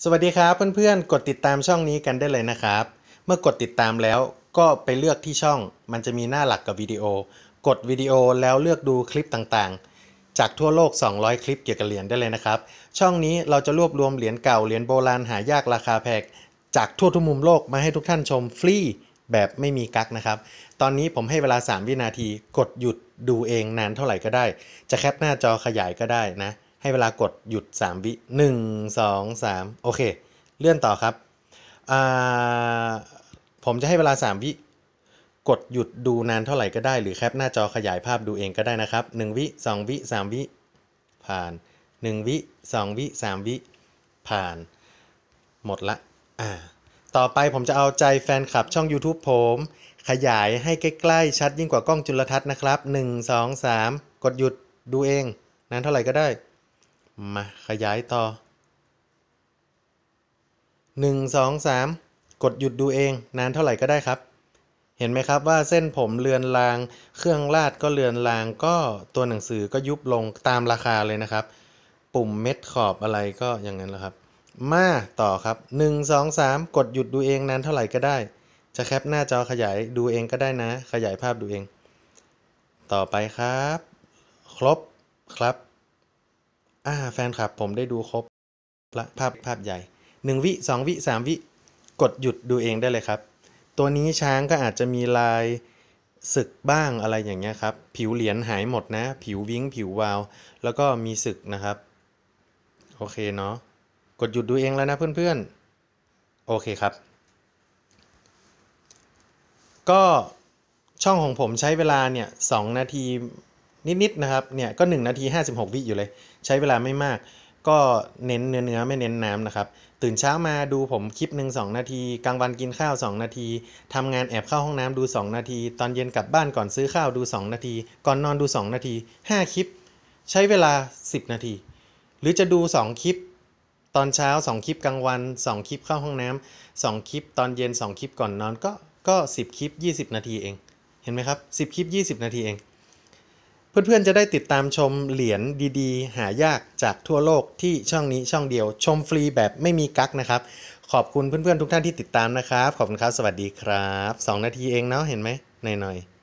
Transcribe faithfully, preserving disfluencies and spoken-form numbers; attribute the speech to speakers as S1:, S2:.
S1: สวัสดีครับเพื่อนๆกดติดตามช่องนี้กันได้เลยนะครับเมื่อกดติดตามแล้วก็ไปเลือกที่ช่องมันจะมีหน้าหลักกับวิดีโอกดวิดีโอแล้วเลือกดูคลิปต่างๆจากทั่วโลกสองร้อยคลิปเกี่ยวกับเหรียญได้เลยนะครับช่องนี้เราจะรวบรวมเหรียญเก่าเหรียญโบราณหายากราคาแพงจากทั่วทุกมุมโลกมาให้ทุกท่านชมฟรีแบบไม่มีกั๊กนะครับตอนนี้ผมให้เวลาสามวินาทีกดหยุดดูเองนานเท่าไหร่ก็ได้จะแคปหน้าจอขยายก็ได้นะให้เวลากดหยุดสามวิหนึ่ง สอง สามโอเคเลื่อนต่อครับผมจะให้เวลาสามวิกดหยุดดูนานเท่าไหร่ก็ได้หรือแคปหน้าจอขยายภาพดูเองก็ได้นะครับหนึ่งวิสองวิสามวิผ่านหนึ่งวิสองวิสามวิผ่านหมดละอ่าต่อไปผมจะเอาใจแฟนคลับช่อง YouTube ผมขยายให้ใกล้ๆชัดยิ่งกว่ากล้องจุลทรรศน์นะครับหนึ่ง สอง สามกดหยุดดูเองนานเท่าไหร่ก็ได้มาขยายต่อหนึ่ง สอง สามกดหยุดดูเองนานเท่าไหร่ก็ได้ครับเห็นไหมครับว่าเส้นผมเลือนลางเครื่องลาดก็เลือนลางก็ตัวหนังสือก็ยุบลงตามราคาเลยนะครับปุ่มเม็ดขอบอะไรก็อย่างนั้นแหละครับมาต่อครับหนึ่ง สอง สามกดหยุดดูเองนานเท่าไหร่ก็ได้จะแคปหน้าจอขยายดูเองก็ได้นะขยายภาพดูเองต่อไปครับครบครับอ่าแฟนคลับผมได้ดูครบละภาพภาพใหญ่หนึ่งวิสองวิสามวิกดหยุดดูเองได้เลยครับตัวนี้ช้างก็อาจจะมีลายสึกบ้างอะไรอย่างเงี้ยครับผิวเหรียญหายหมดนะผิววิ้งผิววาวแล้วก็มีสึกนะครับโอเคเนาะกดหยุดดูเองแล้วนะเพื่อนๆโอเคครับก็ช่องของผมใช้เวลาเนี่ยสองนาทีนิดๆนะครับเนี่ยก็หนึ่งนาทีห้าสิบหกวิอยู่เลยใช้เวลาไม่มากก็เน้นเนื้อเนื้อไม่เน้นน้ำนะครับตื่นเช้ามาดูผมคลิปหนึ่งสองนาทีกลางวันกินข้าวสองนาทีทำงานแอบเข้าห้องน้ำดูสองนาทีตอนเย็นกลับบ้านก่อนซื้อข้าวดูสองนาทีก่อนนอนดูสองนาทีห้าคลิปใช้เวลาสิบนาทีหรือจะดูสองคลิปตอนเช้าสองคลิปกลางวันสองคลิปเข้าห้องน้ำสองคลิปตอนเย็นสองคลิปก่อนนอนก็ก็สิบคลิปยี่สิบนาทีเองเห็นไหมครับสิบคลิปยี่สิบนาทีเองเพื่อนๆจะได้ติดตามชมเหรียญดีๆหายากจากทั่วโลกที่ช่องนี้ช่องเดียวชมฟรีแบบไม่มีกั๊กนะครับขอบคุณเพื่อนๆทุกท่านที่ติดตามนะครับขอบคุณครับสวัสดีครับสองนาทีเองเนาะเห็นไหมหน่อยๆ